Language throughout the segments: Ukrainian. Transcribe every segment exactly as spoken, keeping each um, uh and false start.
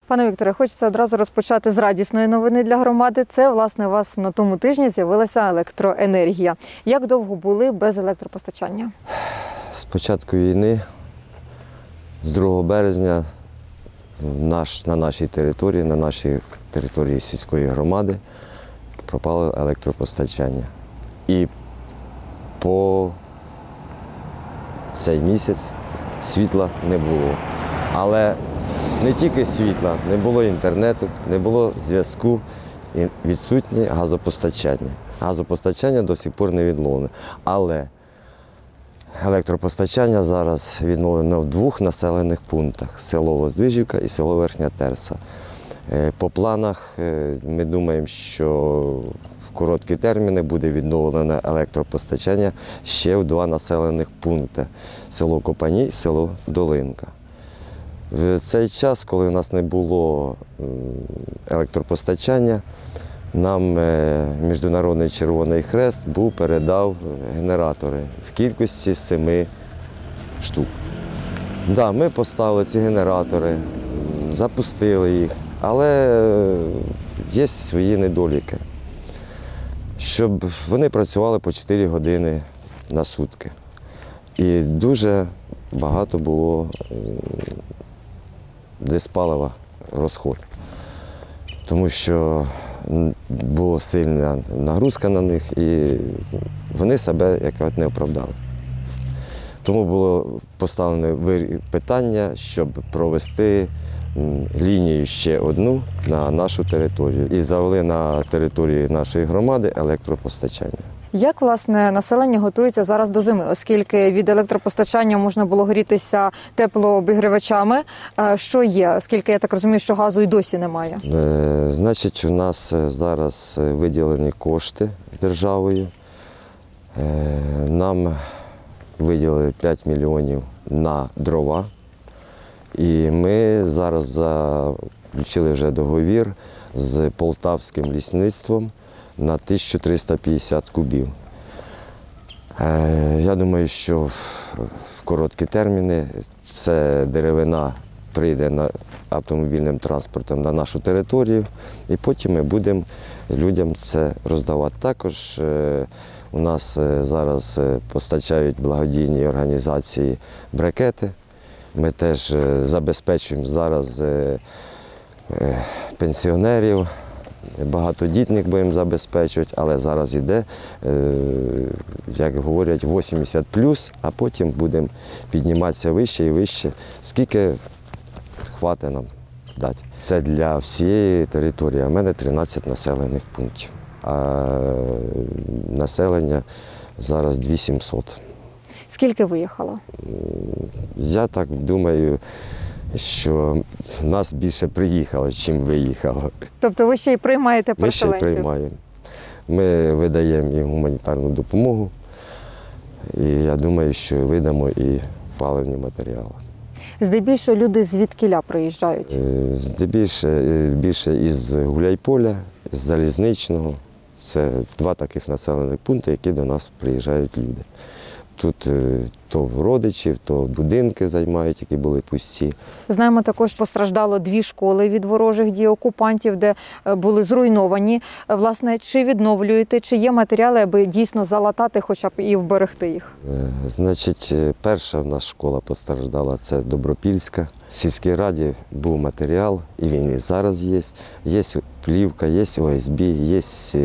Пане Вікторе, хочеться одразу розпочати з радісної новини для громади. Це, власне, у вас на тому тижні з'явилася електроенергія. Як довго були без електропостачання? З початку війни, з другого березня, наш, на нашій території, на нашій території сільської громади пропало електропостачання. І по цей місяць світла не було. Але не тільки світла, не було інтернету, не було зв'язку і відсутнє газопостачання. Газопостачання до сих пор не відновлене. Але електропостачання зараз відновлено в двох населених пунктах – село Воздвижівка і село Верхня Терса. По планах ми думаємо, що в короткі терміни буде відновлено електропостачання ще в два населених пункти – село Копані і село Долинка. В цей час, коли в нас не було електропостачання, нам Міжнародний Червоний Хрест був передав генератори в кількості семи штук. Да, ми поставили ці генератори, запустили їх, але є свої недоліки. Щоб вони працювали по чотири години на сутки. І дуже багато було диспалива розход, тому що була сильна нагрузка на них і вони себе якось не оправдали. Тому було поставлено питання, щоб провести лінію ще одну на нашу територію і завели на території нашої громади електропостачання. Як, власне, населення готується зараз до зими, оскільки від електропостачання можна було грітися теплообігрівачами? Що є, оскільки я так розумію, що газу і досі немає? Е, значить, у нас зараз виділені кошти державою. Е, нам виділили п'ять мільйонів на дрова. І ми зараз заключили вже договір з Полтавським лісництвом на тисячу триста п'ятдесят кубів. Я думаю, що в короткі терміни ця деревина прийде автомобільним транспортом на нашу територію, і потім ми будемо людям це роздавати. Також у нас зараз постачають благодійні організації брикети. Ми теж забезпечуємо зараз пенсіонерів, багатодітних будемо забезпечувати, але зараз йде, як говорять, вісімдесят плюс, а потім будемо підніматися вище і вище, скільки хватить нам дати. Це для всієї території, а в мене тринадцять населених пунктів, а населення зараз дві тисячі сімсот. Скільки виїхало? Я так думаю, що нас більше приїхало, ніж виїхало. Тобто ви ще й приймаєте переселенців? Ми ще й приймаємо. Ми видаємо їм гуманітарну допомогу, і я думаю, що видамо і паливні матеріали. Здебільшого люди звідкіля приїжджають? Здебільшого більше із Гуляйполя, з Залізничного. Це два таких населених пункти, які до нас приїжджають люди. Тут то родичів, то будинки займають, які були пусті. Знаємо, також постраждало дві школи від ворожих дій окупантів, де були зруйновані. Власне, чи відновлюєте, чи є матеріали, аби дійсно залатати, хоча б і вберегти їх? Значить, перша в нас школа постраждала, це Добропільська. В сільській раді був матеріал, і він і зараз є. Є плівка, є О С Б, є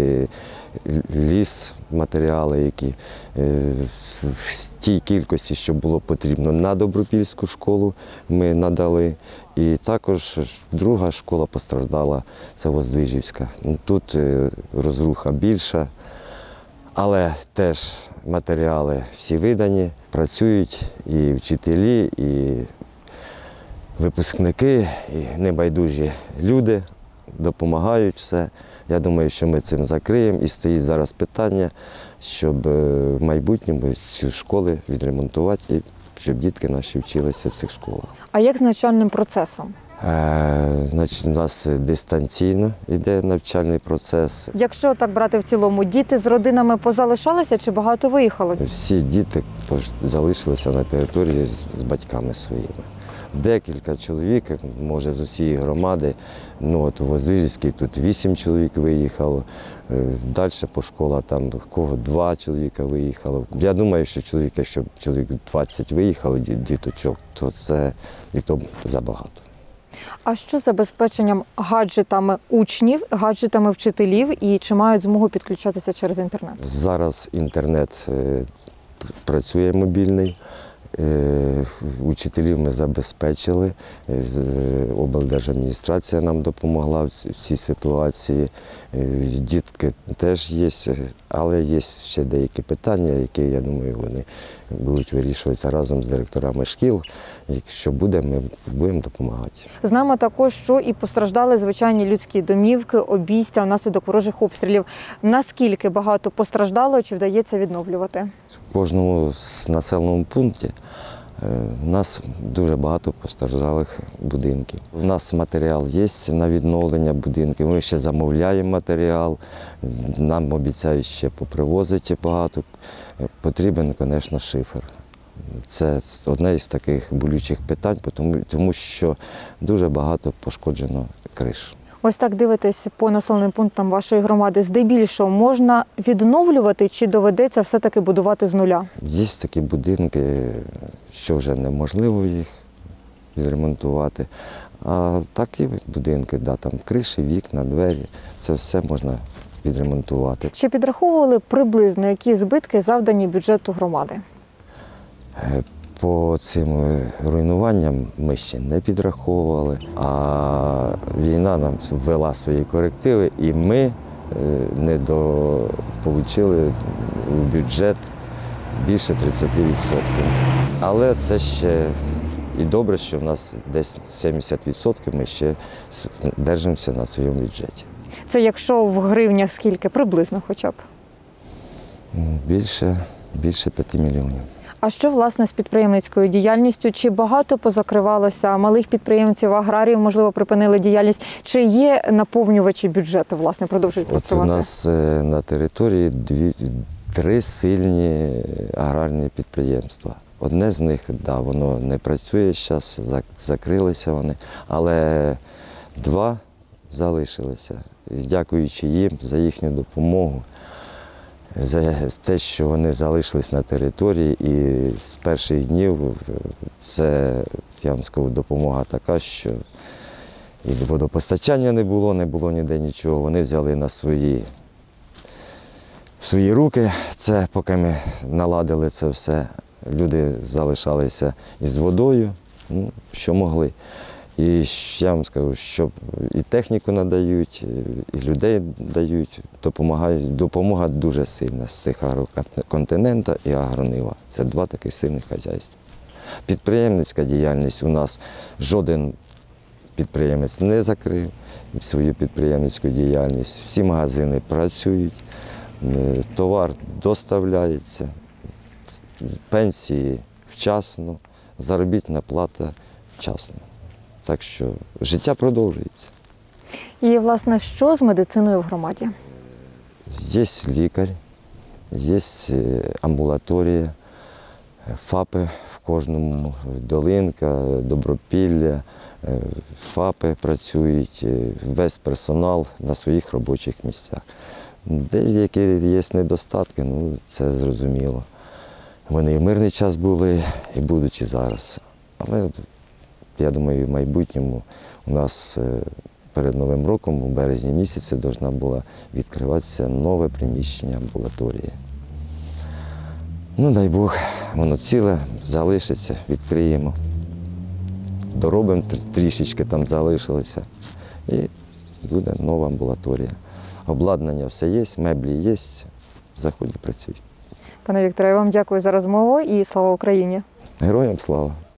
ліс, матеріали, які в тій кількості, що було потрібно на Добропільську школу, ми надали. І також друга школа постраждала, це Воздвижівська. Тут розруха більша, але теж матеріали всі видані, працюють і вчителі, і випускники, і небайдужі люди допомагають все. Я думаю, що ми цим закриємо, і стоїть зараз питання, щоб в майбутньому ці школи відремонтувати, і щоб дітки наші вчилися в цих школах. А як з навчальним процесом? Е, значить, у нас дистанційно йде навчальний процес. Якщо так брати в цілому, діти з родинами позалишалися чи багато виїхало? Всі діти залишилися на території з батьками своїми. декілька чоловік, може з усієї громади. Ну, от у Возвижівській тут вісім чоловік виїхало, далі по школах там кого два чоловіка виїхало. Я думаю, що чоловік, якщо чоловік двадцять виїхало, діточок, то це і то забагато. А що з забезпеченням гаджетами учнів, гаджетами вчителів і чи мають змогу підключатися через інтернет? Зараз інтернет е, працює мобільний, е, учителів ми забезпечили, е, облдержадміністрація нам допомогла в ці- в цій ситуації, е, дітки теж є, але є ще деякі питання, які, я думаю, вони будуть вирішуватися разом з директорами шкіл. Якщо буде, ми будемо допомагати. Знаємо також, що і постраждали звичайні людські домівки, обійстя внаслідок ворожих обстрілів. Наскільки багато постраждало, чи вдається відновлювати? В кожному з населеному пункті е, у нас дуже багато постраждалих будинків. У нас матеріал є на відновлення будинків, ми ще замовляємо матеріал, нам обіцяють ще попривозити багато. Е, Потрібен, звісно, шифер. Це одне із таких болючих питань, тому, тому що дуже багато пошкоджено криш. Ось так дивитесь по населеним пунктам вашої громади. Здебільшого можна відновлювати чи доведеться все-таки будувати з нуля? Є такі будинки, що вже неможливо їх відремонтувати. А такі будинки, да, там криші, вікна, двері, це все можна відремонтувати. Чи підраховували приблизно, які збитки завдані бюджету громади? Е, По цим е, руйнуванням ми ще не підраховували, а війна нам ввела свої корективи, і ми е, не дополучили у бюджет більше тридцять відсотків. Але це ще і добре, що в нас десь сімдесят відсотків ми ще держимося на своєму бюджеті. Це якщо в гривнях скільки? Приблизно хоча б. Більше, більше п'яти мільйонів. А що, власне, з підприємницькою діяльністю? Чи багато позакривалося малих підприємців, аграріїв, можливо, припинили діяльність? Чи є наповнювачі бюджету, власне, продовжують От у працювати? нас е, на території дві, три сильні аграрні підприємства. Одне з них, да, воно не працює зараз, закрилися вони, але два залишилися. І дякуючи їм за їхню допомогу, за те, що вони залишились на території, і з перших днів це, я вам скажу, допомога така, що і водопостачання не було, не було ніде нічого. Вони взяли на свої, свої руки це, поки ми наладили це все. Люди залишалися із водою, ну, що могли. І я вам скажу, що і техніку надають, і людей дають, допомагають. Допомога дуже сильна з цих агроконтинента і агронива. Це два таких сильних хазяйства. Підприємницька діяльність у нас жоден підприємець не закрив свою підприємницьку діяльність. Всі магазини працюють, товар доставляється, пенсії вчасно, заробітна плата вчасно. Так що життя продовжується. І, власне, що з медициною в громаді? Є лікар, є амбулаторія, ФАПи в кожному, Долинка, Добропілля, ФАПи працюють, весь персонал на своїх робочих місцях. Деякі є недостатки, ну це зрозуміло. Вони і в мирний час були, і будуть і зараз. Але я думаю, в майбутньому у нас перед Новим роком, у березні місяці, повинна була відкриватися нове приміщення амбулаторії. Ну, дай Бог, воно ціле, залишиться, відкриємо. Доробимо трішечки, там залишилося. І буде нова амбулаторія. Обладнання все є, меблі є, заходять, працюють. Пане Вікторе, я вам дякую за розмову і слава Україні! Героям слава!